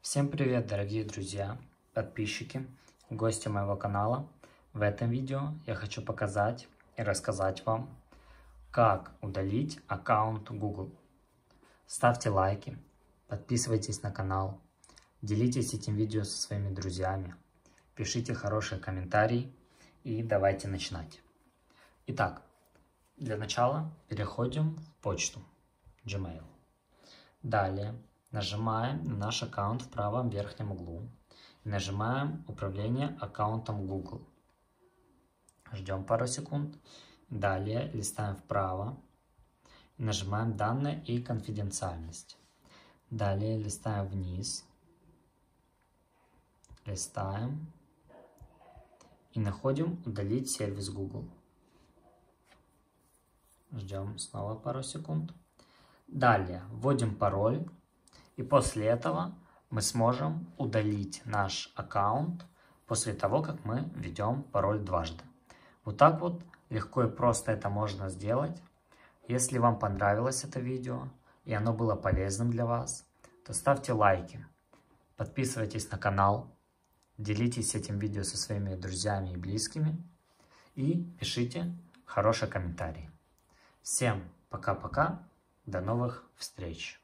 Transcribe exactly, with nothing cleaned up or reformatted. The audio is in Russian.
Всем привет, дорогие друзья, подписчики, гости моего канала. В этом видео я хочу показать и рассказать вам, как удалить аккаунт Google. Ставьте лайки, подписывайтесь на канал, делитесь этим видео со своими друзьями, пишите хорошие комментарии и давайте начинать. Итак, для начала переходим в почту Gmail. Далее нажимаем на наш аккаунт в правом верхнем углу и нажимаем «Управление аккаунтом Google». Ждем пару секунд. Далее листаем вправо и нажимаем «Данные и конфиденциальность». Далее листаем вниз, листаем и находим «Удалить сервис Google». Ждем снова пару секунд. Далее вводим пароль. И после этого мы сможем удалить наш аккаунт после того, как мы введем пароль дважды. Вот так вот легко и просто это можно сделать. Если вам понравилось это видео и оно было полезным для вас, то ставьте лайки, подписывайтесь на канал, делитесь этим видео со своими друзьями и близкими и пишите хорошие комментарии. Всем пока-пока, до новых встреч!